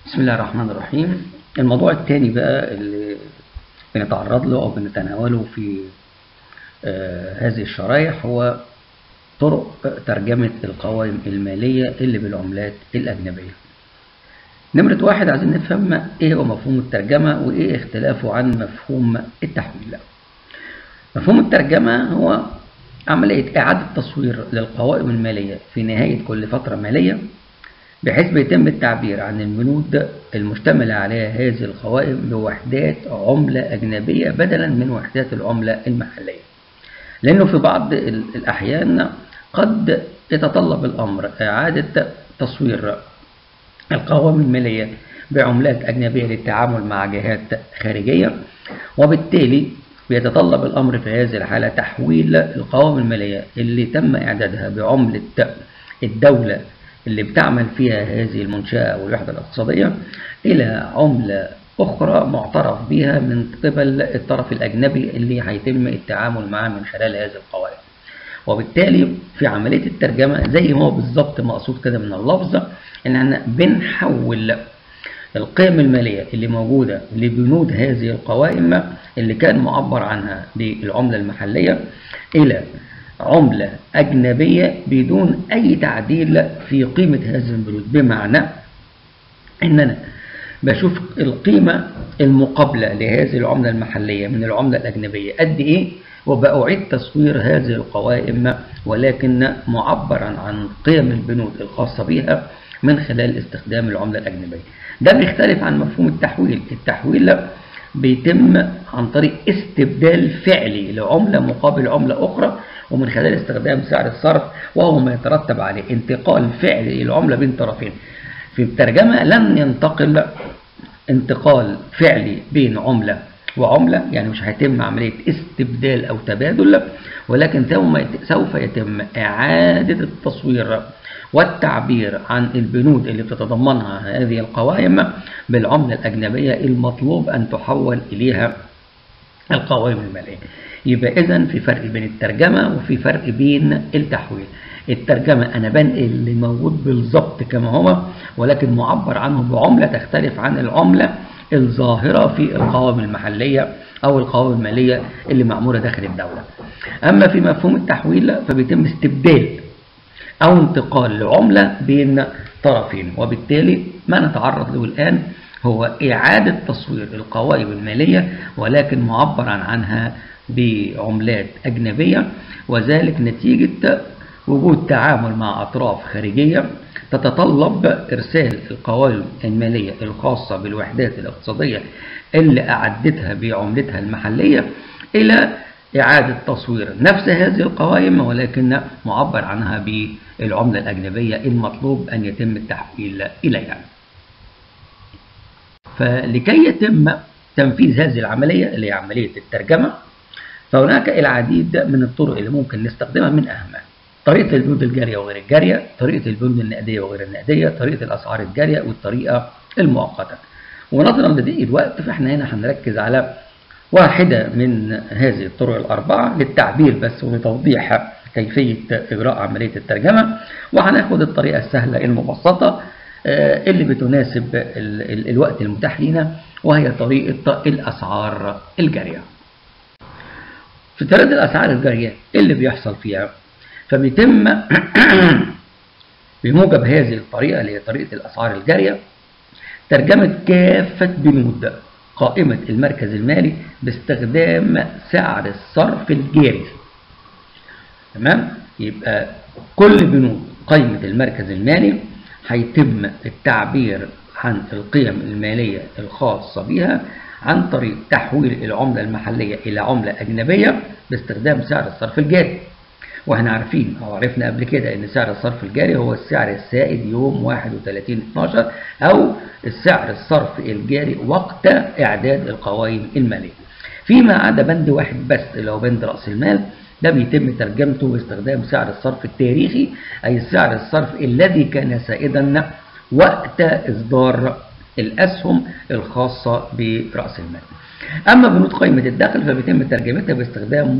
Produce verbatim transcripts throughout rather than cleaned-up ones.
بسم الله الرحمن الرحيم. الموضوع الثاني بقى اللي بنتعرض له أو بنتناوله في آه هذه الشرائح هو طرق ترجمة القوائم المالية اللي بالعملات الأجنبية. نمرة واحد عايزين نفهم إيه هو مفهوم الترجمة وإيه اختلافه عن مفهوم التحويل. مفهوم الترجمة هو عملية إعادة تصوير للقوائم المالية في نهاية كل فترة مالية، بحيث بيتم التعبير عن البنود المشتملة عليها هذه القوائم بوحدات عملة أجنبية بدلا من وحدات العملة المحلية، لأنه في بعض الأحيان قد يتطلب الأمر إعادة تصوير القوائم المالية بعملات أجنبية للتعامل مع جهات خارجية، وبالتالي بيتطلب الأمر في هذه الحالة تحويل القوائم المالية اللي تم إعدادها بعملة الدولة اللي بتعمل فيها هذه المنشأة أو الوحدة الاقتصادية إلى عملة أخرى معترف بها من قبل الطرف الأجنبي اللي هيتم التعامل معه من خلال هذه القوائم. وبالتالي في عملية الترجمة زي ما هو بالظبط مقصود كده من اللفظ إن احنا بنحول القيم المالية اللي موجودة لبنود هذه القوائم اللي كان معبر عنها بالعملة المحلية إلى عملة أجنبية بدون أي تعديل في قيمة هذه البنود، بمعنى إن أنا بشوف القيمة المقابلة لهذه العملة المحلية من العملة الأجنبية قد إيه، وبأعيد تصوير هذه القوائم ولكن معبرا عن قيم البنود الخاصة بها من خلال استخدام العملة الأجنبية. ده بيختلف عن مفهوم التحويل. التحويل بيتم عن طريق استبدال فعلي لعملة مقابل عملة أخرى ومن خلال استخدام سعر الصرف، وهو ما يترتب عليه انتقال فعلي للعملة بين طرفين. في الترجمة لن ينتقل انتقال فعلي بين عملة وعملة، يعني مش هيتم عملية استبدال أو تبادل، ولكن سوف يتم إعادة التصوير والتعبير عن البنود اللي بتتضمنها هذه القوائم بالعملة الأجنبية المطلوب أن تحول إليها القوائم المالية. يبقى إذن في فرق بين الترجمة وفي فرق بين التحويل. الترجمة أنا بنقل اللي موجود بالظبط كما هو، ولكن معبر عنه بعملة تختلف عن العملة الظاهرة في القوائم المحلية أو القوائم المالية اللي معمولة داخل الدولة. أما في مفهوم التحويل فبيتم استبدال أو انتقال لعملة بين طرفين، وبالتالي ما نتعرض له الآن هو إعادة تصوير القوائم المالية ولكن معبرا عنها بعملات أجنبية، وذلك نتيجة وجود تعامل مع أطراف خارجية تتطلب إرسال القوائم المالية الخاصة بالوحدات الاقتصادية اللي أعدتها بعملتها المحلية إلى إعادة تصوير نفس هذه القوائم ولكن معبر عنها بالعملة الأجنبية المطلوب أن يتم التحويل إليها. فلكي يتم تنفيذ هذه العملية اللي هي عملية الترجمة فهناك العديد من الطرق اللي ممكن نستخدمها، من أهمها طريقة البنود الجارية وغير الجارية، طريقة البنود النقدية وغير النقدية، طريقة الأسعار الجارية، والطريقة المؤقتة. ونظرا لضيق الوقت فإحنا هنا هنركز على واحدة من هذه الطرق الأربعة للتعبير بس ولتوضيح كيفية إجراء عملية الترجمة، وهناخد الطريقة السهلة المبسطة اللي بتناسب الوقت المتاح لنا، وهي طريقة الأسعار الجارية. في طريقة الأسعار الجارية اللي بيحصل فيها فبيتم بموجب هذه الطريقة اللي هي طريقة الأسعار الجارية ترجمة كافة بنود قائمة المركز المالي باستخدام سعر الصرف الجاري. تمام؟ يبقى كل بنود قائمة المركز المالي هيتم التعبير عن القيم المالية الخاصة بها عن طريق تحويل العملة المحلية إلى عملة أجنبية باستخدام سعر الصرف الجاري. واحنا عارفين او عرفنا قبل كده ان سعر الصرف الجاري هو السعر السائد يوم واحد وثلاثين اتناشر او السعر الصرف الجاري وقت اعداد القوائم المالية، فيما عدا بند واحد بس اللي هو بند رأس المال. ده بيتم ترجمته باستخدام سعر الصرف التاريخي، اي سعر الصرف الذي كان سائدا وقت اصدار الاسهم الخاصة برأس المال. اما بنود قائمة الدخل فبيتم ترجمتها باستخدام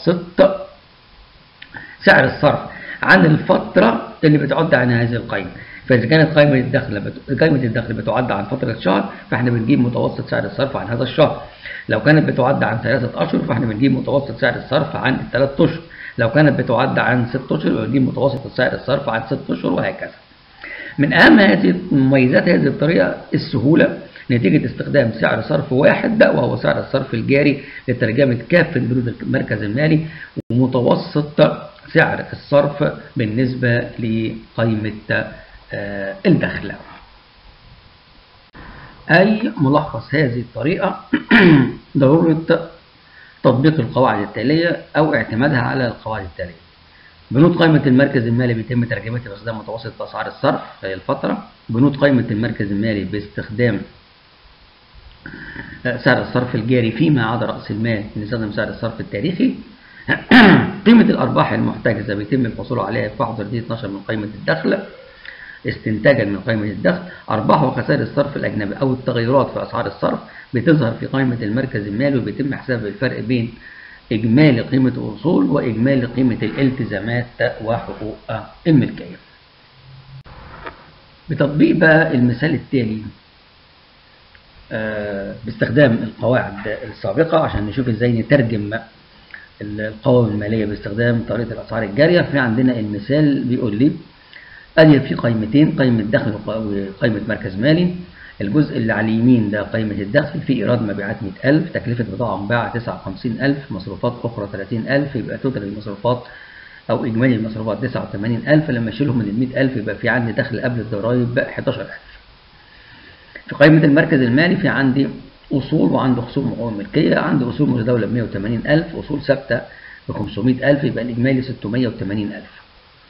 متوسط سعر الصرف عن الفترة اللي بتعد عن هذه القائمة. فاذا كانت قائمه الدخل بت... قائمه الدخل بتعد عن فتره شهر فاحنا بنجيب متوسط سعر الصرف عن هذا الشهر. لو كانت بتعد عن ثلاثه اشهر فاحنا بنجيب متوسط سعر الصرف عن الثلاث اشهر. لو كانت بتعد عن ست اشهر بنجيب متوسط سعر الصرف عن ست اشهر وهكذا. من اهم هذه مميزات هذه الطريقه السهوله نتيجه استخدام سعر صرف واحد وهو سعر الصرف الجاري لترجمه كافه بنود المركز المالي ومتوسط سعر الصرف بالنسبه لقائمه الدخل. أي ملخص هذه الطريقة ضرورة تطبيق القواعد التالية أو اعتمادها على القواعد التالية. بنود قائمة المركز المالي بيتم ترجمتها باستخدام متوسط أسعار الصرف في الفترة. بنود قائمة المركز المالي باستخدام سعر الصرف الجاري فيما عدا رأس المال بنستخدم سعر الصرف التاريخي. قيمة الأرباح المحتجزة بيتم الحصول عليها في واحد وثلاثين اثناشر من قائمة الدخل استنتاجا من قائمة الدخل. أرباح وخسائر الصرف الأجنبي أو التغيرات في أسعار الصرف بتظهر في قائمة المركز المالي وبيتم حساب الفرق بين إجمالي قيمة الأصول وإجمالي قيمة الالتزامات وحقوق الملكية. بتطبيق بقى المثال التالي باستخدام القواعد السابقة عشان نشوف إزاي نترجم القوائم المالية باستخدام طريقة الأسعار الجارية. في عندنا المثال بيقول لي أدي في قائمتين، قائمة دخل وقائمة مركز مالي. الجزء اللي على اليمين ده قائمة الدخل، في إيراد مبيعات مئة ألف، تكلفة بضاعة مباعة تسعة وخمسين ألف، مصروفات أخرى ثلاثين ألف، يبقى توتال المصروفات أو إجمالي المصروفات تسعة وثمانين ألف. لما أشيلهم من ال مئة ألف يبقى في عندي دخل قبل الضرايب أحد عشر ألف. في قائمة المركز المالي في عندي أصول وعندي خصوم وحقوق ملكية. عندي أصول متداولة ب مئة وثمانين ألف، أصول ثابتة ب خمسمئة ألف، يبقى الإجمالي ستمئة وثمانين ألف.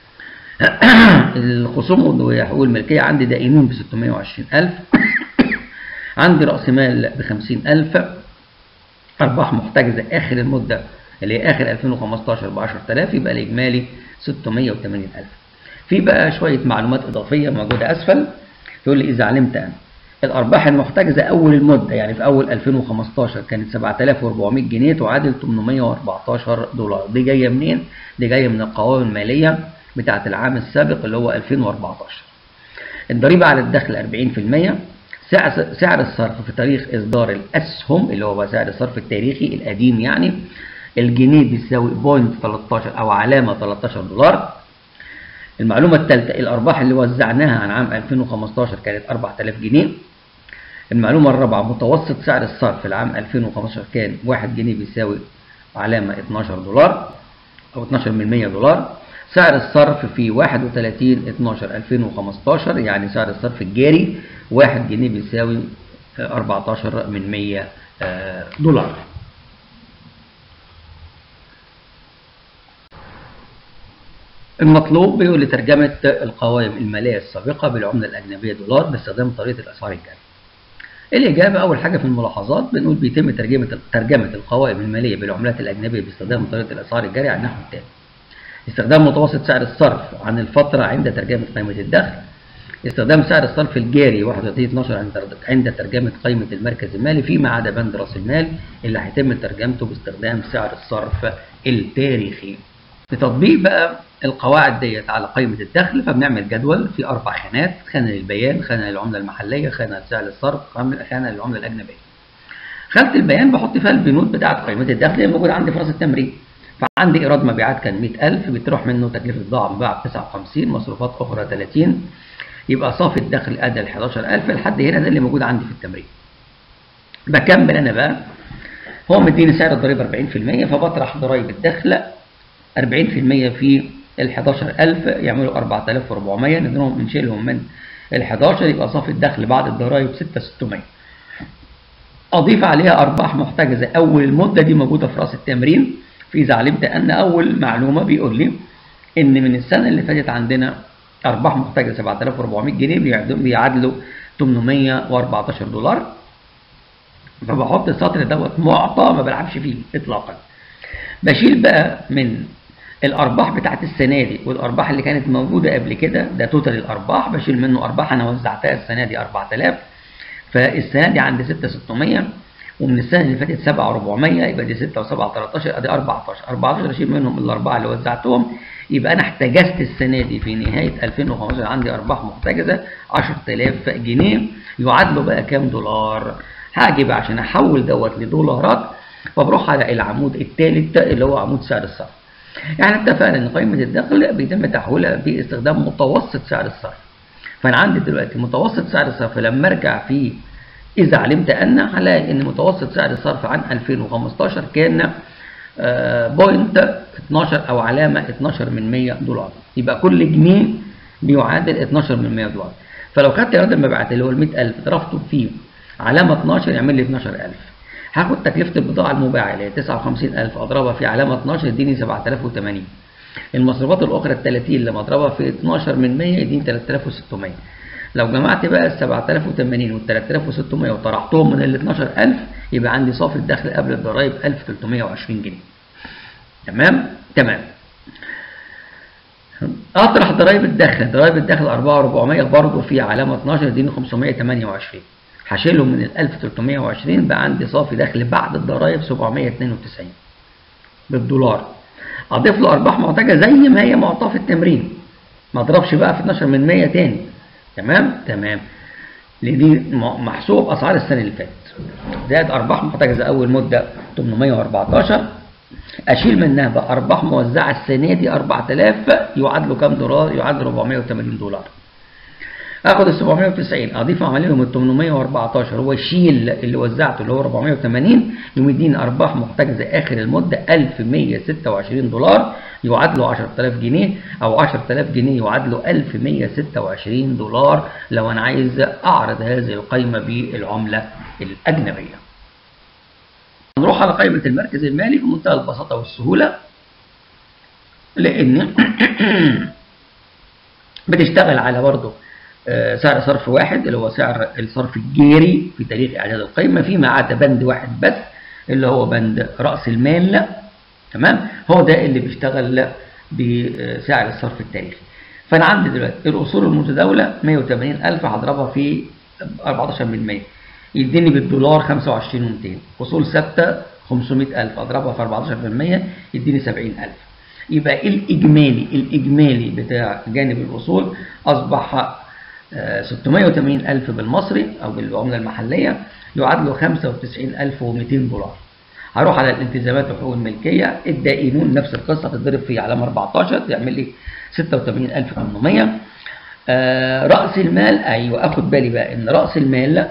الخصوم وحقوق الملكية عندي دائنون ب ستمئة وعشرين ألف، عندي رأس مال ب خمسين ألف، أرباح محتجزة آخر المدة اللي هي آخر ألفين وخمستاشر ب عشرة آلاف، يبقى الإجمالي ستمئة وثمانين ألف. في بقى شوية معلومات إضافية موجودة أسفل. يقول لي إذا علمت أن الأرباح المحتجزة أول المدة يعني في أول ألفين وخمستاشر كانت سبعة آلاف وأربعمئة جنيه تعادل ثمانمئة وأربعتاشر دولار. دي جاية منين؟ دي جاية من القوائم المالية بتاعة العام السابق اللي هو ألفين وأربعتاشر. الضريبة على الدخل أربعين في المئة. سعر الصرف في تاريخ إصدار الأسهم اللي هو سعر الصرف التاريخي القديم يعني الجنيه بيساوي بوينت ثلاثة عشر أو علامة ثلاثة عشر دولار. المعلومة الثالثة الأرباح اللي وزعناها عن عام ألفين وخمستاشر كانت أربعة آلاف جنيه. المعلومة الرابعة متوسط سعر الصرف العام ألفين وخمستاشر كان واحد جنيه بيساوي علامة اثناشر دولار أو اثناشر من مئة دولار. سعر الصرف في واحد وثلاثين اثناشر ألفين وخمستاشر يعني سعر الصرف الجاري واحد جنيه بيساوي أربعة عشر من مئة دولار. المطلوب بيقول لترجمة القوائم المالية السابقة بالعملة الأجنبية دولار باستخدام طريقة الأسعار الجارية. الإجابة أول حاجة في الملاحظات بنقول بيتم ترجمة ترجمة القوائم المالية بالعملات الأجنبية باستخدام طريقة الأسعار الجارية على النحو التالي: استخدام متوسط سعر الصرف عن الفترة عند ترجمة قائمة الدخل. استخدام سعر الصرف الجاري واحد وثلاثين اثناشر عند ترجمة قائمة المركز المالي فيما عدا بند رأس المال اللي هيتم ترجمته باستخدام سعر الصرف التاريخي. لتطبيق بقى القواعد ديت على قائمة الدخل فبنعمل جدول في أربع خانات: خانة للبيان، خانة للعملة المحلية، خانة لسعر الصرف، خانة للعملة الأجنبية. خانة البيان بحط فيها البنود بتاعة قائمة الدخل اللي موجودة عندي في رأس التمرين. فعندي إيراد مبيعات كان مئة ألف بتروح منه تكلفة بضاعة مباعة تسعة وخمسين، مصروفات أخرى ثلاثين، يبقى صافي الدخل أدى ل أحد عشر ألف. لحد هنا ده اللي موجود عندي في التمرين. بكمل أنا بقى، هو مديني سعر الضريبة أربعين في المئة فبطرح ضرايب الدخل أربعين في المئة في ال أحد عشر ألف يعملوا أربعة آلاف وأربعمئة، نضربهم نشيلهم من ال أحد عشر يبقى صافي الدخل بعد الضرايب ستة آلاف وستمئة. أضيف عليها أرباح محتجزة أول المدة دي موجودة في رأس التمرين. فإذا علمت أن أول معلومة بيقول لي إن من السنة اللي فاتت عندنا أرباح محتجزة سبعة آلاف وأربعمئة جنيه بيعادلوا ثمانمئة وأربعة عشر دولار. فبحط السطر دوت معطى ما بلعبش فيه إطلاقا. بشيل بقى من الأرباح بتاعت السنة دي والأرباح اللي كانت موجودة قبل كده، ده توتال الأرباح، بشيل منه أرباح أنا وزعتها السنة دي أربعة آلاف، فالسنة دي عندي ستة آلاف وستمئة، ومن السنة اللي فاتت سبعة آلاف وأربعمئة، يبقى دي ستة وسبعة ثلاثة عشر، أدي أربعة عشر. أربعة عشر أشيل منهم الأربعة اللي وزعتهم يبقى انا احتجزت السنه دي في نهايه ألفين وخمستاشر عندي ارباح محتجزه عشرة آلاف جنيه، يعادلوا بقى كام دولار؟ هاجي بقى عشان احول دوت لدولارات، فبروح على العمود الثالث اللي هو عمود سعر الصرف. يعني اتفقنا ان قيمه الدخل بيتم تحويلها باستخدام متوسط سعر الصرف. فانا عندي دلوقتي متوسط سعر الصرف لما ارجع فيه اذا علمت ان، هلاقي ان متوسط سعر الصرف عن ألفين وخمستاشر كان بوينت اتناشر او علامه اتناشر من مية دولار. يبقى كل جنيه بيعادل اتناشر من مية دولار. فلو خدت ايراد المبيعات اللي هو ال مية ألف ضربته فيه علامه اتناشر يعمل لي اتناشر ألف. هاخد تكلفه البضاعه المباعه اللي هي تسعة وخمسين ألف اضربها في علامه اتناشر يديني سبعة آلاف وتمانين. المصروفات الاخرى ال تلاتين لما اضربها في اتناشر من مية يديني تلاتة آلاف وستمية. لو جمعت بقى ال سبعة آلاف وتمانين وال تلاتة آلاف وستمية وطرحتهم من ال اتناشر ألف يبقى عندي صافي الدخل قبل الضرايب ألف وتلتمية وعشرين جنيه. تمام؟ تمام. اطرح ضرايب الدخل، ضرايب الدخل أربعة آلاف وأربعمية برضه في علامه اتناشر يديني خمسمية وتمانية وعشرين. هشيلهم من ال ألف وتلتمية وعشرين بقى عندي صافي دخل بعد الضرايب سبعمية واتنين وتسعين بالدولار. اضيف له ارباح معتجه زي ما هي معطاه في التمرين، ما اضربش بقى في اتناشر من مية تاني. تمام؟ تمام. لان دي محسوب اسعار السنه اللي فاتت. زائد ارباح محتجزه اول مده تمنمية واربعتاشر، اشيل منها بقى ارباح موزعه السنه دي أربعة آلاف يعادلوا كام دولار؟ يعادلوا أربعمية وتمانين دولار. اخد ال سبعمية وتسعين اضيف عليهم ال تمنمية واربعتاشر هو يشيل اللي وزعته اللي هو أربعمية وتمانين، يقوم يديني ارباح محتجزه اخر المده ألف ومية وستة وعشرين دولار يعادلوا عشرة آلاف جنيه، او عشرة آلاف جنيه يعادلوا ألف ومية وستة وعشرين دولار لو انا عايز اعرض هذه القيمه بالعمله الاجنبيه. نروح على قائمه المركز المالي بمنتهى البساطه والسهوله، لان بتشتغل على برضه سعر صرف واحد اللي هو سعر الصرف الجاري في تاريخ اعداد القيمه، فيما عدا بند واحد بس اللي هو بند راس المال. تمام؟ هو ده اللي بيشتغل بسعر الصرف التاريخي. فانا عندي دلوقتي الاصول المتداوله مية وتمانين ألف هضربها في أربعتاشر من مية يديني بالدولار خمسة وعشرين ومتين. اصول ثابته خمسمية ألف اضربها في أربعتاشر من مية يديني سبعين ألف. يبقى الاجمالي الاجمالي بتاع جانب الاصول اصبح ستمية وتمانين ألف بالمصري او بالعمله المحليه يعادلوا خمسة وتسعين ألف ومتين دولار. هروح على الالتزامات وحقوق الملكيه، الدائنون نفس القصه تتضرب في علامه أربعتاشر تعمل لي ستة وتمانين ألف وتمنمية. آه راس المال، ايوه اخد بالي بقى ان راس المال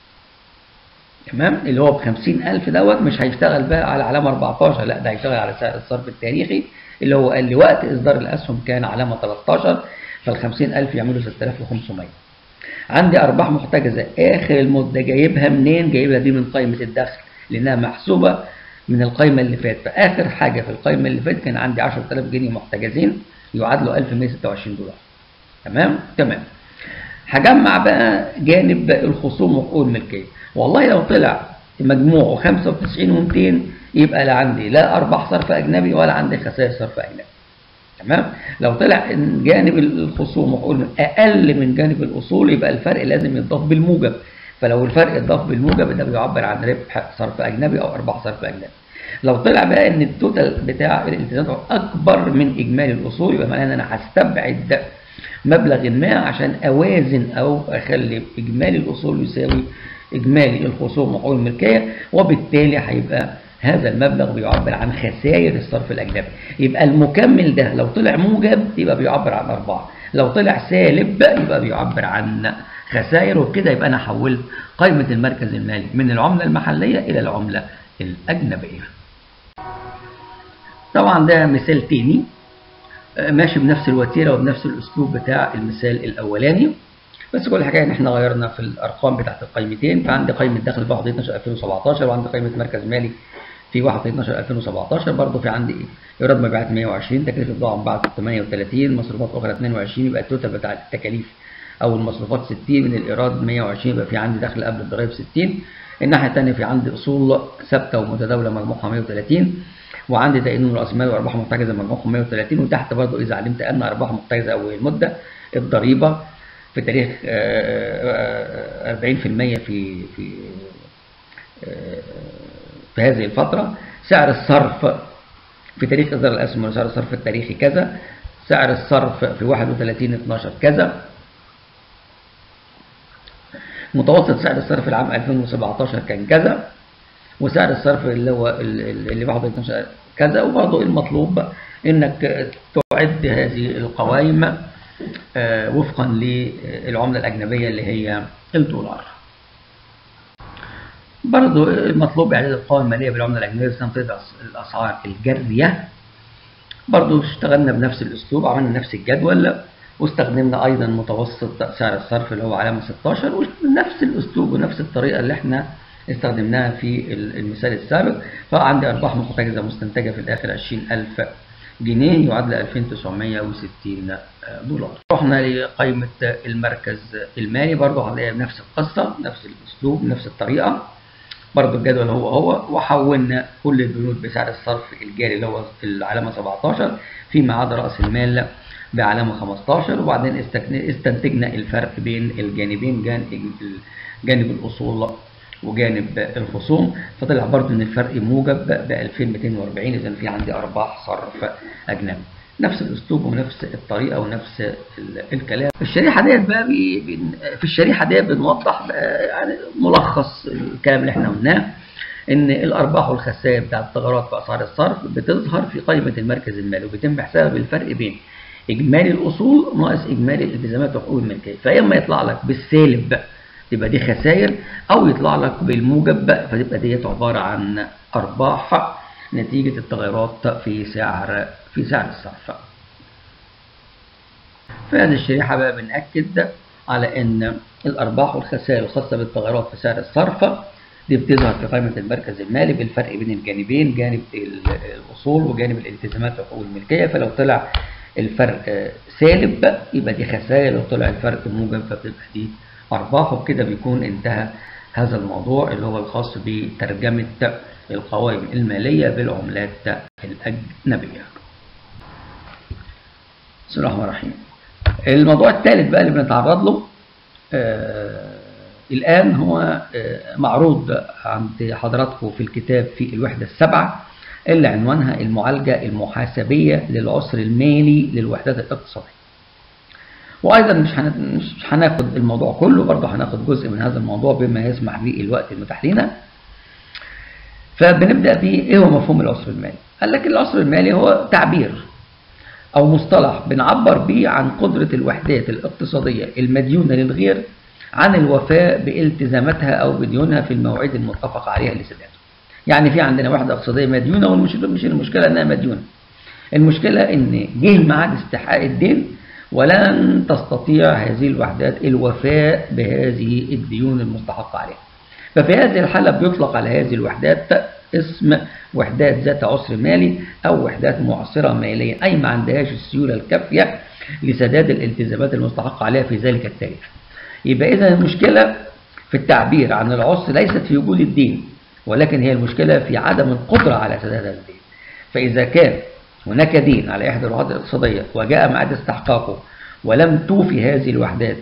تمام اللي هو ب خمسين ألف دوت مش هيشتغل بقى على علامه أربعتاشر، لا ده هيشتغل على سعر الصرف التاريخي اللي هو قال لي وقت اصدار الاسهم كان علامه تلتاشر، فال خمسين ألف يعملوا ستة آلاف وخمسمية. عندي ارباح محتجزه اخر المده جايبها منين؟ جايبها دي من قائمه الدخل لانها محسوبه من القائمه اللي فاتت. فاخر حاجه في القائمه اللي فاتت كان عندي عشرة آلاف جنيه محتجزين يعادلوا ألف ومية وستة وعشرين دولار. تمام؟ تمام. هجمع بقى جانب الخصوم وحقوق الملكيه. والله لو طلع مجموعه خمسة وتسعين ومتين يبقى لا عندي لا ارباح صرف اجنبي ولا عندي خسائر صرف اجنبي. تمام؟ لو طلع جانب الخصوم وحقوق اقل من جانب الاصول يبقى الفرق لازم يتضاف بالموجب. فلو الفرق اتضاف بالموجب ده بيعبر عن ربح صرف اجنبي او ارباح صرف اجنبي. لو طلع بقى ان التوتال بتاع الالتزامات اكبر من اجمالي الاصول يبقى معناه ان انا هستبعد مبلغ ما عشان اوازن او اخلي اجمالي الاصول يساوي اجمالي الخصوم وحقوق الملكيه، وبالتالي هيبقى هذا المبلغ بيعبر عن خسائر الصرف الاجنبي. يبقى المكمل ده لو طلع موجب يبقى بيعبر عن ارباح، لو طلع سالب يبقى بيعبر عن خسائر، وبكده يبقى انا حولت قائمه المركز المالي من العمله المحليه الى العمله الاجنبيه. طبعا ده مثال تاني ماشي بنفس الوتيره وبنفس الاسلوب بتاع المثال الاولاني، بس كل حاجه ان احنا غيرنا في الارقام بتاعت القائمتين. فعندي قائمه دخل في واحد اتناشر ألفين وسبعتاشر وعندي قائمه مركز مالي في واحد اتناشر ألفين وسبعتاشر. برضه في عندي ايراد مبيعات مية وعشرين، تكلفه بضاعه مباعه تمنية وتلاتين، مصروفات اخرى اتنين وعشرين، يبقى التوتال بتاع التكاليف او المصروفات ستين، من الايراد مية وعشرين، يبقى في عندي دخل قبل الضرائب ستين. الناحيه الثانيه في عندي اصول ثابته ومتداوله مجموعها مية وتلاتين، وعندي دائنون راس مال وارباح محتجزه مجموعهم مية وتلاتين، وتحت برضه اذا علمت ان ارباح محتجزه اول المده الضريبه في تاريخ أربعين في المية في في في هذه الفترة، سعر الصرف في تاريخ إصدار الأسهم وسعر الصرف التاريخي كذا، سعر الصرف في واحد وثلاثين اتناشر كذا، متوسط سعر الصرف العام ألفين وسبعتاشر كان كذا، وسعر الصرف اللي هو اللي واحد وثلاثين اتناشر كذا. وبرضه المطلوب انك تعد هذه القوائم وفقا للعملة الأجنبية اللي هي الدولار. برضه المطلوب إعداد القوائم المالية بالعملة الأجنبية بسنة الأسعار الجارية. برضه اشتغلنا بنفس الأسلوب، عملنا نفس الجدول، واستخدمنا أيضا متوسط سعر الصرف اللي هو علامة ستاشر، ونفس الأسلوب ونفس الطريقة اللي احنا استخدمناها في المثال السابق. فعندي أرباح محتجزة مستنتجة في الآخر عشرين ألف جنيه يعادل ألفين وتسعمائة وستين دولار. رحنا لقائمة المركز المالي، برضه هنلاقي نفس القصة، نفس الأسلوب، نفس الطريقة، برضه الجدول هو هو، وحولنا كل البنود بسعر الصرف الجاري اللي هو العلامة سبعتاشر فيما عدا رأس المال بعلامة خمستاشر، وبعدين استنتجنا الفرق بين الجانبين، جانب الأصول وجانب الخصوم، فطلع برضه ان الفرق موجب ب ألفين ومئتين وأربعين. اذا في عندي ارباح صرف اجنبي. نفس الاسلوب ونفس الطريقه ونفس الكلام. الشريحه ديت بقى بي في الشريحه ديت بنوضح يعني ملخص الكلام اللي احنا قلناه، ان الارباح والخسائر بتاعت الثغرات في اسعار الصرف بتظهر في قائمه المركز المالي، وبيتم حسابها بالفرق بين اجمالي الاصول ناقص اجمالي الالتزامات وحقوق الملكيه. فاما يطلع لك بالسالب تبقى دي خسائر، او يطلع لك بالموجب فتبقى ديت عباره عن ارباح نتيجه التغيرات في سعر في سعر الصرف. في هذه الشريحه بقى بنأكد على ان الارباح والخسائر الخاصه بالتغيرات في سعر الصرف دي بتظهر في قائمه المركز المالي بالفرق بين الجانبين، جانب الاصول وجانب الالتزامات وحقوق الملكيه. فلو طلع الفرق سالب يبقى دي خسائر، لو طلع الفرق موجب فبتبقى دي أرباح. وبكده بيكون انتهى هذا الموضوع اللي هو الخاص بترجمة القوائم المالية بالعملات الأجنبية. بسم الله الرحمن الرحيم. الموضوع الثالث بقى اللي بنتعرض له آه الآن هو آه معروض عند حضراتكم في الكتاب في الوحدة السابعة اللي عنوانها المعالجة المحاسبية للعسر المالي للوحدات الاقتصادية. وايضا مش مش هناخد الموضوع كله، برضه هناخد جزء من هذا الموضوع بما يسمح به الوقت المتاح لنا. فبنبدا ب ايه هو مفهوم العسر المالي؟ قال لك العسر المالي هو تعبير او مصطلح بنعبر به عن قدره الوحدات الاقتصاديه المديونه للغير عن الوفاء بالتزاماتها او بديونها في المواعيد المتفق عليها لسدادها. يعني في عندنا وحده اقتصاديه مديونه، والمشكله مش المشكله انها مديونه، المشكله ان جه ميعاد استحقاق الدين ولن تستطيع هذه الوحدات الوفاء بهذه الديون المستحقة عليها. ففي هذه الحالة بيطلق على هذه الوحدات اسم وحدات ذات عسر مالي أو وحدات معسرة ماليا، أي ما عندهاش السيولة الكافية لسداد الالتزامات المستحقة عليها في ذلك التاريخ. يبقى إذا المشكلة في التعبير عن العسر ليست في وجود الدين، ولكن هي المشكلة في عدم القدرة على سداد هذا الدين. فإذا كان هناك دين على إحدى الوحدات الاقتصادية وجاء ميعاد استحقاقه ولم توفي هذه الوحدات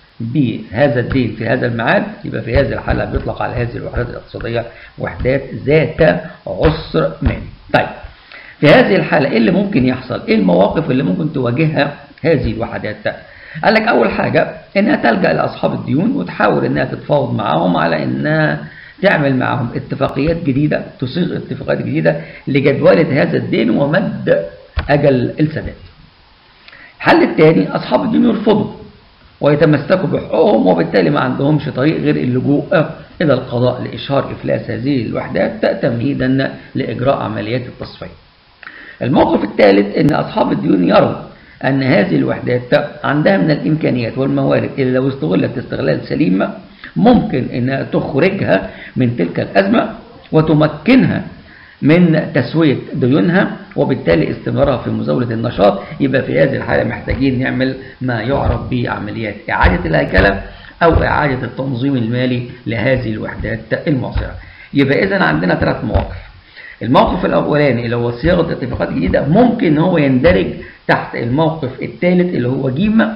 بهذا الدين في هذا الميعاد، يبقى في هذه الحالة بيطلق على هذه الوحدات الاقتصادية وحدات ذات عسر مالي. طيب في هذه الحالة إيه اللي ممكن يحصل؟ إيه المواقف اللي ممكن تواجهها هذه الوحدات؟ قال لك أول حاجة إنها تلجأ لأصحاب الديون وتحاول إنها تتفاوض معهم على إنها تعمل معهم اتفاقيات جديدة، تصيغ اتفاقيات جديدة لجدولة هذا الدين ومد أجل السداد. الحل الثاني أصحاب الدين يرفضوا ويتمسكوا بحقوقهم، وبالتالي ما عندهمش طريق غير اللجوء إلى القضاء لإشهار إفلاس هذه الوحدات تمهيدا لإجراء عمليات التصفية. الموقف الثالث إن أصحاب الديون يروا أن هذه الوحدات عندها من الإمكانيات والموارد اللي لو استغلت استغلال سليم ممكن أنها تخرجها من تلك الأزمة وتمكنها من تسوية ديونها وبالتالي استمرارها في مزاولة النشاط. يبقى في هذه الحالة محتاجين نعمل ما يعرف بعمليات إعادة الهيكلة أو إعادة التنظيم المالي لهذه الوحدات المعسرة. يبقى إذن عندنا ثلاث مواقف. الموقف الأولاني اللي هو صياغة اتفاقات جديدة ممكن هو يندرج تحت الموقف الثالث اللي هو جيم،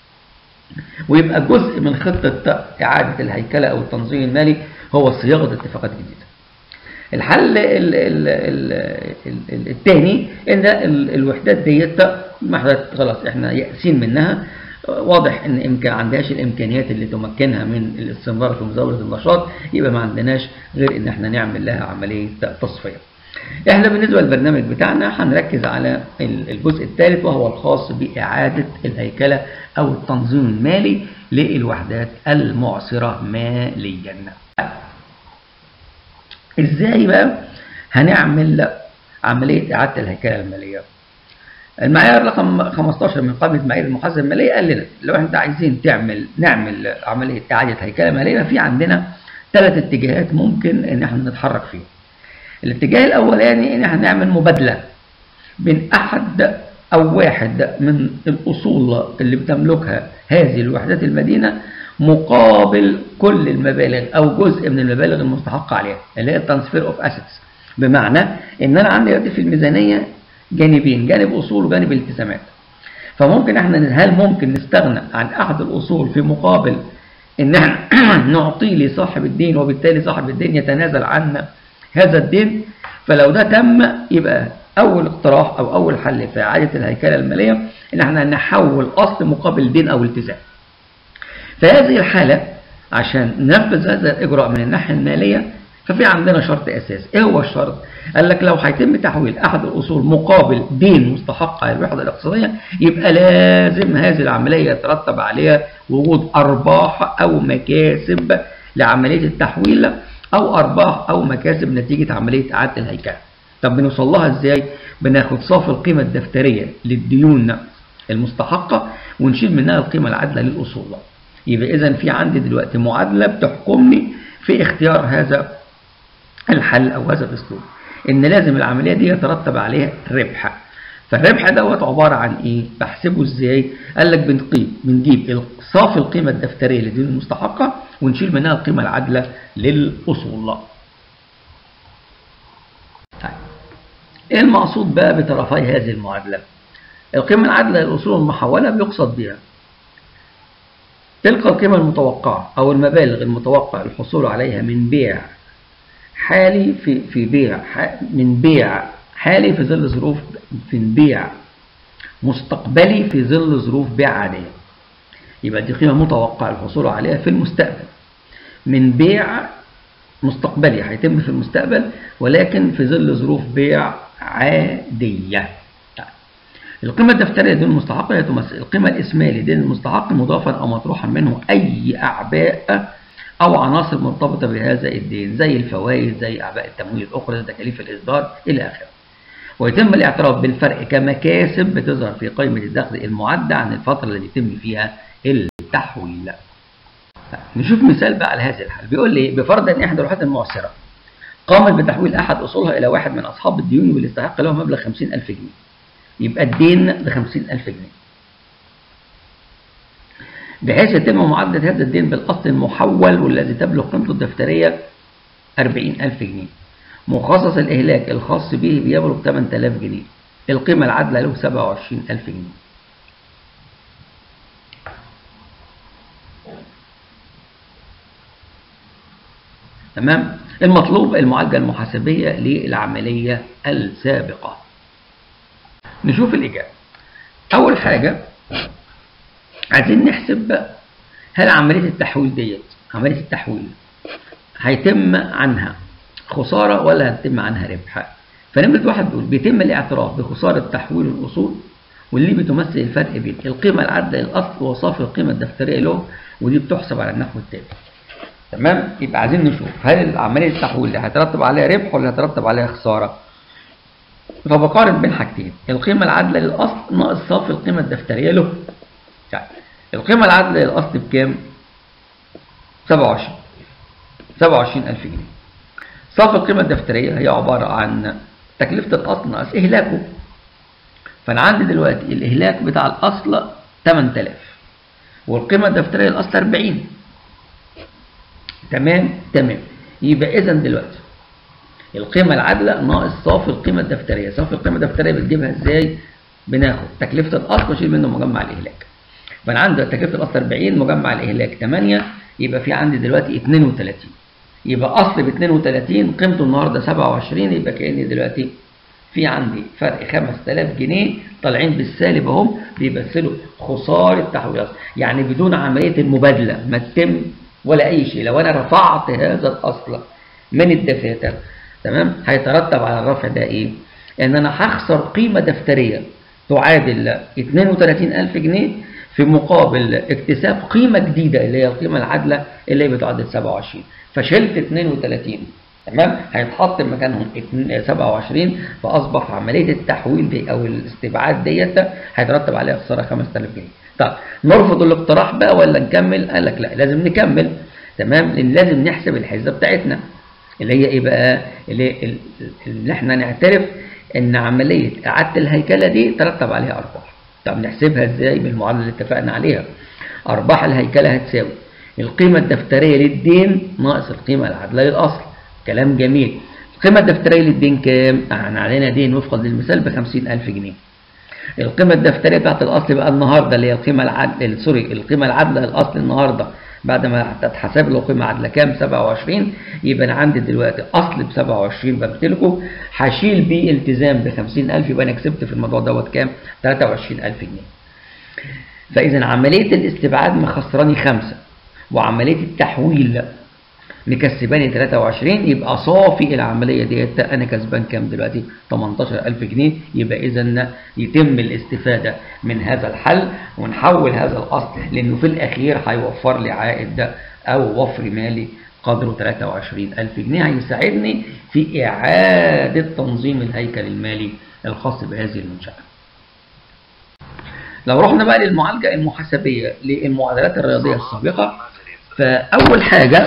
ويبقى جزء من خطة إعادة الهيكلة أو التنظيم المالي هو صياغة اتفاقات جديدة. الحل الثاني إن الوحدات ديت محدثات خلاص احنا يأسين منها، واضح ان ما عندهاش الامكانيات اللي تمكنها من الاستمرار في مزاوله النشاط، يبقى ما عندناش غير ان احنا نعمل لها عمليه تصفيه. احنا بالنسبه للبرنامج بتاعنا هنركز على الجزء الثالث وهو الخاص باعاده الهيكله او التنظيم المالي للوحدات المعسره ماليا. ازاي بقى هنعمل عمليه اعاده الهيكله الماليه؟ المعيار رقم خمستاشر من قائمه معايير المحاسبه الماليه قال لنا لو انت عايزين تعمل نعمل عمليه اعاده هيكله ماليه، في عندنا ثلاث اتجاهات ممكن ان احنا نتحرك فيهم. الاتجاه الاولاني ان احنا نعمل مبادله بين احد او واحد من الاصول اللي بتملكها هذه الوحدات المدينه مقابل كل المبالغ او جزء من المبالغ المستحقه عليها، اللي هي الترانسفير اوف اسيتس. بمعنى ان انا عندي دلوقتي في الميزانيه جانبين، جانب اصول وجانب التزامات. فممكن احنا هل ممكن نستغنى عن احد الاصول في مقابل ان احنا نعطيه لصاحب الدين، وبالتالي صاحب الدين يتنازل عن هذا الدين؟ فلو ده تم يبقى اول اقتراح او اول حل في اعاده الهيكله الماليه ان احنا نحول اصل مقابل دين او التزام. في هذه الحاله عشان ننفذ هذا الاجراء من الناحيه الماليه ففي عندنا شرط اساسي. ايه هو الشرط؟ قال لك لو هيتم تحويل احد الاصول مقابل دين مستحق على الوحده الاقتصاديه يبقى لازم هذه العمليه يترتب عليها وجود ارباح او مكاسب لعمليه التحويل، او ارباح او مكاسب نتيجه عمليه اعاده الهيكله. طب بنوصل لها ازاي؟ بناخد صافي القيمه الدفتريه للديون المستحقه ونشيل منها القيمه العادله للاصول. يبقى اذا في عندي دلوقتي معادله بتحكمني في اختيار هذا الحل او هذا الاسلوب، ان لازم العمليه دي يترتب عليها ربح. فالربح دوت عباره عن ايه؟ بحسبه ازاي؟ قال لك بنقيم بنجيب صافي القيمه الدفتريه للديون المستحقه ونشيل منها القيمه العادله للاصول. طيب ايه المقصود بقى بطرفي هذه المعادله؟ القيمه العادله للاصول المحوله بيقصد بها تلك القيمه المتوقعه او المبالغ المتوقع الحصول عليها من بيع حالي في في بيع من بيع حالي في ظل ظروف في بيع مستقبلي في ظل ظروف بيع عاديه. يبقى دي قيمه متوقع الحصول عليها في المستقبل من بيع مستقبلي هيتم في المستقبل ولكن في ظل ظروف بيع عاديه. القيمه الدفتريه للدين المستحق هي تمثل القيمه الاسميه للدين المستحق مضافا او مطروحا منه اي اعباء أو عناصر مرتبطة بهذا الدين زي الفوائد، زي أعباء التمويل الأخرى، زي تكاليف الإصدار إلى آخره. ويتم الاعتراف بالفرق كمكاسب بتظهر في قائمة الدخل المعدة عن الفترة اللي بيتم فيها التحويل. نشوف مثال بقى على هذا الحال. بيقول لي بفرض أن إحدى الوحدات المعسرة قامت بتحويل أحد أصولها إلى واحد من أصحاب الديون واللي استحق له مبلغ خمسين ألف جنيه. يبقى الدين بخمسين ألف جنيه. بحيث يتم معادلة هذا الدين بالأصل المحول والذي تبلغ قيمته الدفترية أربعين ألف جنيه. مخصص الإهلاك الخاص به بيبلغ ثمانية آلاف جنيه. القيمة العادلة له سبعة وعشرين ألف جنيه. تمام؟ المطلوب المعالجة المحاسبية للعملية السابقة. نشوف الإجابة. أول حاجة عايزين نحسب هل عملية التحويل ديت عملية التحويل هيتم عنها خسارة ولا هيتم عنها ربح؟ فنمرة واحد بيقول بيتم الاعتراف بخسارة تحويل الأصول واللي بتمثل الفرق بين القيمة العادلة للأصل وصافي القيمة الدفترية له، ودي بتحسب على النحو التالي. تمام؟ يبقى عايزين نشوف هل عملية التحويل هيترتب عليها ربح ولا هيترتب عليها خسارة؟ فبقارن بين حاجتين، القيمة العادلة للأصل ناقص صافي القيمة الدفترية له. يعني القيمة العادلة للأصل بكام؟ سبعة وعشرين سبعة وعشرين ألف جنيه. صافي القيمة الدفترية هي عبارة عن تكلفة الأصل ناقص إهلاكه. فأنا عندي دلوقتي الإهلاك بتاع الأصل ثمانية آلاف والقيمة الدفترية للأصل أربعين. تمام؟ تمام. يبقى إذا دلوقتي القيمة العادلة ناقص صافي القيمة الدفترية. صافي القيمة الدفترية بتجيبها إزاي؟ بناخد تكلفة الأصل وأشيل منه مجمع الإهلاك. فأنا عندي تكلفة الأصل أربعين مجمع الإهلاك ثمانية، يبقى في عندي دلوقتي اثنين وثلاثين. يبقى أصل ب اثنين وثلاثين قيمته النهارده سبعة وعشرين، يبقى كأني دلوقتي في عندي فرق خمسة آلاف جنيه طالعين بالسالب اهم، بيمثلوا خساره تحويل الاصل، يعني بدون عمليه المبادله ما تتم ولا اي شيء. لو انا رفعت هذا الاصل من الدفاتر تمام، هيترتب على الرفع ده ايه؟ ان انا هخسر قيمه دفتريه تعادل اثنين وثلاثين ألف جنيه في مقابل اكتساب قيمه جديده اللي هي القيمه العادله اللي هي بتعادل سبعة وعشرين، فشلت اثنين وثلاثين تمام، هيتحط مكانهم سبعة وعشرين، فاصبح عمليه التحويل دي او الاستبعاد ديت هيترتب عليها خساره خمسة آلاف جنيه. طب نرفض الاقتراح بقى ولا نكمل؟ قال لك لا، لازم نكمل تمام، لان لازم نحسب الحسبه بتاعتنا اللي هي ايه بقى؟ اللي, اللي احنا نعترف ان عمليه اعاده الهيكله دي ترتب عليها ارباح. طب نحسبها ازاي؟ بالمعادله اللي اتفقنا عليها. ارباح الهيكله هتساوي القيمه الدفتريه للدين ناقص القيمه العادله للاصل. كلام جميل. القيمه الدفتريه للدين كام؟ احنا علينا دين وفقا للمثال ب خمسين ألف جنيه. القيمه الدفتريه بتاعت الاصل بقى النهارده اللي هي القيمه العادله سوري القيمه العادله للاصل النهارده بعد ما هتتحسب له قيمه عادله كام؟ سبعة وعشرين. يبقى انا عندي دلوقتي اصل ب سبعة وعشرين بمتلكه، هشيل بيه التزام ب خمسين ألف، يبقى انا كسبت في الموضوع دوت كام؟ ثلاثة وعشرين ألف جنيه. فاذا عمليه الاستبعاد مخسراني خمسة، وعمليه التحويل مكسباني ثلاثة وعشرين، يبقى صافي العمليه ديت انا كسبان كام دلوقتي؟ ثمانية عشر ألف جنيه. يبقى اذا يتم الاستفاده من هذا الحل ونحول هذا الاصل، لانه في الاخير هيوفر لي عائد او وفر مالي قدره ثلاثة وعشرين ألف جنيه، هيساعدني في اعاده تنظيم الهيكل المالي الخاص بهذه المنشاه. لو رحنا بقى للمعالجه المحاسبيه للمعادلات الرياضيه السابقه، فاول حاجه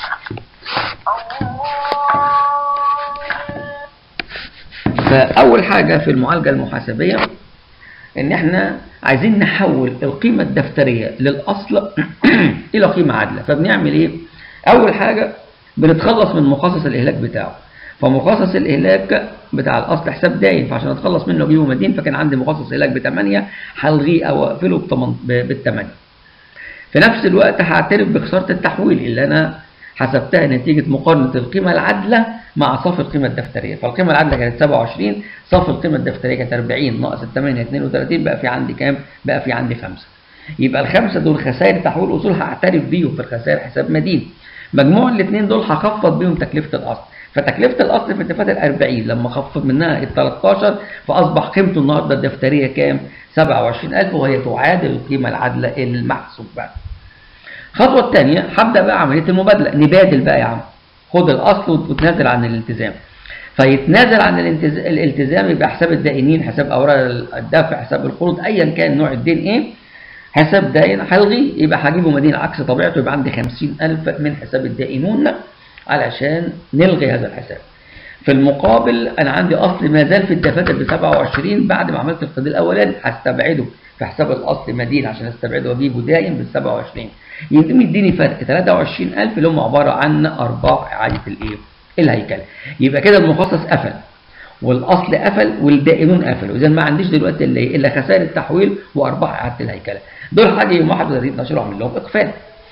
فأول حاجة في المعالجة المحاسبية إن إحنا عايزين نحول القيمة الدفترية للأصل إلى قيمة عادلة. فبنعمل إيه؟ أول حاجة بنتخلص من مخصص الإهلاك بتاعه. فمخصص الإهلاك بتاع الأصل حساب داين، فعشان أتخلص منه أجيبه مدين، فكان عندي مخصص إهلاك بثمانية، هلغيه أو أقفله بالثمانية. في نفس الوقت هعترف بخسارة التحويل اللي أنا حسبتها نتيجة مقارنة القيمة العادلة مع صافي القيمة الدفترية. فالقيمة العادلة كانت سبعة وعشرين، صافي القيمة الدفترية كانت أربعين، ناقص الثمانية اثنين وثلاثين، بقى في عندي كام؟ بقى في عندي خمسة. يبقى الخمسة دول خسائر تحويل أصول هعترف بيهم في الخسائر حساب مدين. مجموع الاثنين دول هخفض بيهم تكلفة الأصل. فتكلفة الأصل في الدفاتر أربعين، لما أخفض منها ال ثلاثة عشر فأصبح قيمته النهارده الدفترية كام؟ سبعة وعشرين ألف، وهي تعادل القيمة العادلة المحسوب بقى. الخطوة الثانية هبدأ بقى عملية المبادلة، نبادل بقى يا عم. خد الأصل وتنازل عن الالتزام. فيتنازل عن الالتزام يبقى حساب الدائنين، حساب أوراق الدفع، حساب القروض، أيا كان نوع الدين إيه، حساب دائن هلغيه، يبقى هجيبه مدين عكس طبيعته، يبقى عندي خمسين ألف من حساب الدائنون علشان نلغي هذا الحساب. في المقابل أنا عندي أصل ما زال في الدفاتر ب سبعة وعشرين، بعد ما عملت القيد الأولاني هستبعده في حساب الأصل مدين عشان استبعده وأجيبه دائن بال سبعة وعشرين. يقوم يديني فرق ثلاثة وعشرين ألف اللي هم عباره عن ارباح اعاده الايه؟ الهيكله. يبقى كده المخصص قفل والاصل قفل والدائنون قفلوا، اذا ما عنديش دلوقتي الا ايه؟ الا خسائر التحويل وارباح اعاده الهيكله. دول حاجه يوم واحد وثلاثين اتناشر اعمل لهم اقفال.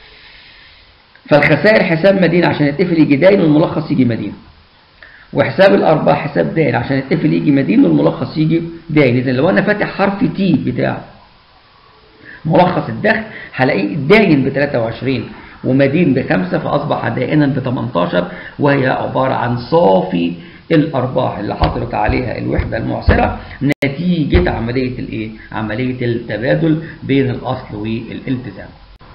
فالخسائر حساب مدين عشان يتقفل يجي داين والملخص يجي مدين. وحساب الارباح حساب داين عشان يتقفل يجي مدين والملخص يجي داين. اذا لو انا فاتح حرف تي بتاع ملخص الدخل هلاقيه داين ب ثلاثة وعشرين ومدين بخمسة، فأصبح دائنا ب ثمانية عشر، وهي عبارة عن صافي الأرباح اللي حصلت عليها الوحدة المعسرة نتيجة عملية الإيه؟ عملية التبادل بين الأصل والالتزام.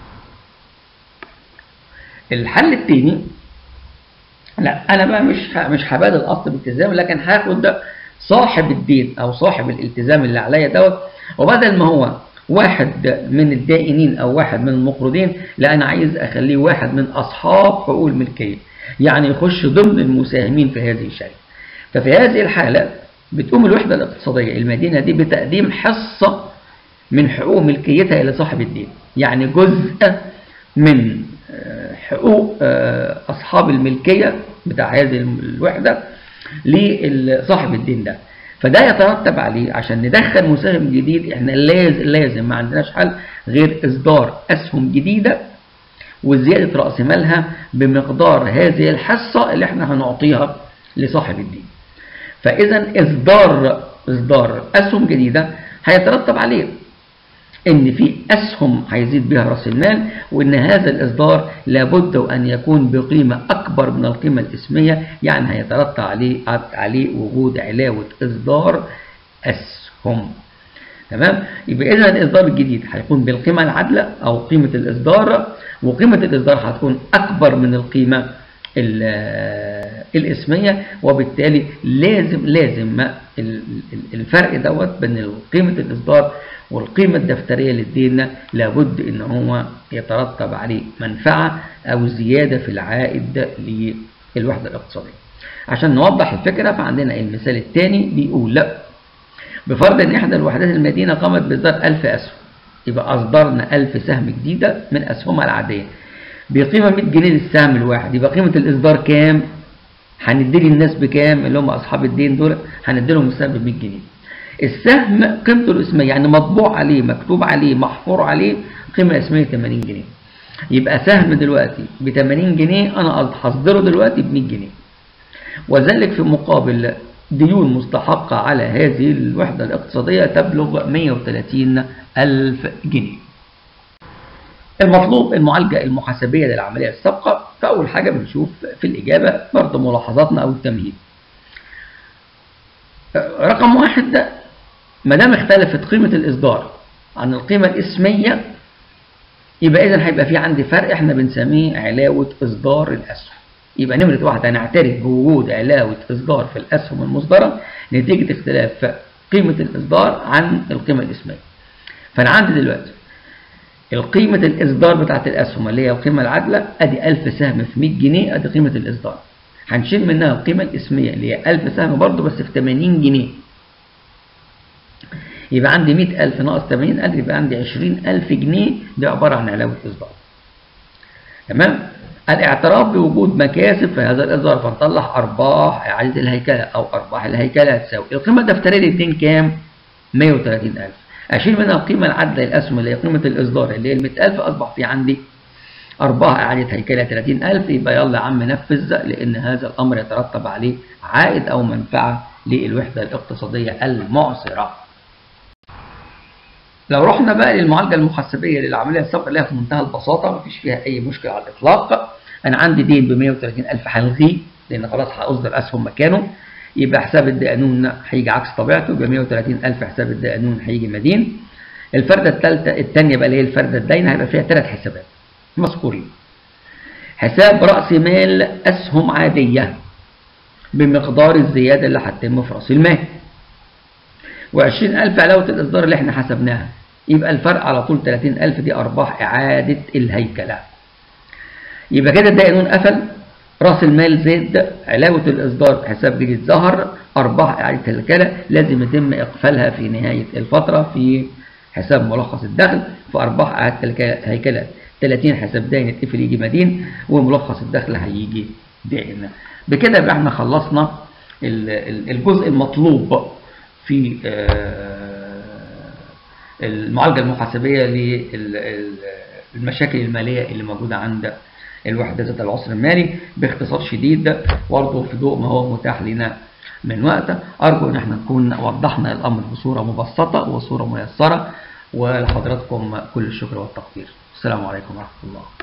الحل الثاني، لا أنا بقى مش مش هبادل الأصل بالالتزام، لكن هاخد صاحب الدين أو صاحب الالتزام اللي عليا دوت، وبدل ما هو واحد من الدائنين او واحد من المقرضين، لا انا عايز اخليه واحد من اصحاب حقوق الملكيه، يعني يخش ضمن المساهمين في هذه الشركه. ففي هذه الحاله بتقوم الوحده الاقتصاديه المدينه دي بتقديم حصه من حقوق ملكيتها الى صاحب الدين، يعني جزء من حقوق اصحاب الملكيه بتاع هذه الوحده لصاحب الدين ده. فده يترتب عليه عشان ندخل مساهم جديد احنا لازم لازم ما عندناش حل غير اصدار اسهم جديده وزياده راس مالها بمقدار هذه الحصه اللي احنا هنعطيها لصاحب الدين. فإذا إصدار إصدار أسهم جديدة هيترتب عليه إن في أسهم هيزيد بها رأس المال، وإن هذا الإصدار لابد أن يكون بقيمة أكبر من القيمة الإسمية، يعني هيترتب عليه عليه وجود علاوة إصدار أسهم. تمام؟ يبقى إذا الإصدار الجديد هيكون بالقيمة العادلة أو قيمة الإصدار، وقيمة الإصدار هتكون أكبر من القيمة الإسمية، وبالتالي لازم لازم الفرق دوت بين قيمة الإصدار والقيمة الدفترية للدين لابد إن هو يترتب عليه منفعة أو زيادة في العائد للوحدة الاقتصادية. عشان نوضح الفكرة فعندنا المثال الثاني بيقول لا، بفرض إن إحدى الوحدات المدينة قامت بإصدار ألف أسهم، يبقى أصدرنا ألف سهم جديدة من أسهمها العادية بقيمة مية جنيه للسهم الواحد، يبقى قيمة الإصدار كام؟ هندي للناس بكام؟ اللي هم أصحاب الدين دول هندي لهم السهم ب مية جنيه. السهم قيمته الاسمية يعني مطبوع عليه مكتوب عليه محفور عليه قيمة اسمية ثمانين جنيه، يبقى سهم دلوقتي ب ثمانين جنيه أنا هصدره دلوقتي ب مية جنيه، وذلك في مقابل ديون مستحقة على هذه الوحدة الاقتصادية تبلغ مية وثلاثين ألف جنيه. المطلوب المعالجة المحاسبية للعملية السابقة. فأول حاجة بنشوف في الإجابة برضه ملاحظاتنا أو التمهيد. رقم واحد ده ما دام اختلفت قيمة الإصدار عن القيمة الإسمية يبقى إذا هيبقى في عندي فرق احنا بنسميه علاوة إصدار الأسهم. يبقى نمرة واحد هنعترف بوجود علاوة إصدار في الأسهم المصدرة نتيجة اختلاف قيمة الإصدار عن القيمة الإسمية. فأنا عندي دلوقتي القيمة الإصدار بتاعت الأسهم اللي هي القيمة العادلة أدي ألف سهم في مية جنيه، أدي قيمة الإصدار. هنشيل منها القيمة الإسمية اللي هي ألف سهم برضه بس في ثمانين جنيه، يبقى عندي مية ألف ناقص ثمانين ألف يبقى عندي عشرين ألف جنيه، ده عبارة عن علاوة إصدار. تمام؟ الاعتراف بوجود مكاسب في هذا الإصدار، فنطلع أرباح إعادة الهيكلة أو أرباح الهيكلة هتساوي القيمة الدفترية للدين كام؟ مية وثلاثين ألف. أشيل منها القيمة العادلة للأسهم اللي هي قيمة الإصدار اللي هي ال مية ألف، أصبح في عندي أرباح إعادة هيكلة ثلاثين ألف. يبقى يلا يا عم نفذ، لأن هذا الأمر يترتب عليه عائد أو منفعة للوحدة الاقتصادية المعصرة. لو رحنا بقى للمعالجة المحاسبية للعملية السابقة اللي هي في منتهى البساطة مفيش فيها أي مشكلة على الإطلاق. أنا عندي دين ب مية وثلاثين ألف هلغيه لأن خلاص هأصدر أسهم مكانه، يبقى حساب الدقنون هيجي عكس طبيعته، يبقى مية وثلاثين ألف حساب الدقنون هيجي مدين. الفردة الثالثة الثانية بقى اللي هي الفردة الداينة هيبقى فيها ثلاث حسابات مذكورين. حساب رأس مال أسهم عادية بمقدار الزيادة اللي هتتم في رأس المال، وعشرين ألف علاوة الإصدار اللي احنا حسبناها، يبقى الفرق على طول ثلاثين ألف دي أرباح إعادة الهيكلة. يبقى كده الدقنون قفل، رأس المال زاد، علاوة الإصدار حساب جديد ظهر، أرباح إعادة الهيكلة لازم يتم إقفالها في نهاية الفترة في حساب ملخص الدخل، فأرباح إعادة الهيكلة ثلاثين حساب داين يتقفل يجي مدين، وملخص الدخل هيجي دائن. بكده يبقى احنا خلصنا الجزء المطلوب في المعالجة المحاسبية للمشاكل المالية اللي موجودة عند الوحدة ذات العصر المالي باختصار شديد، برضه في ضوء ما هو متاح لنا من وقت. أرجو أن احنا نكون وضحنا الأمر بصورة مبسطة وصورة ميسرة، ولحضراتكم كل الشكر والتقدير. السلام عليكم ورحمة الله.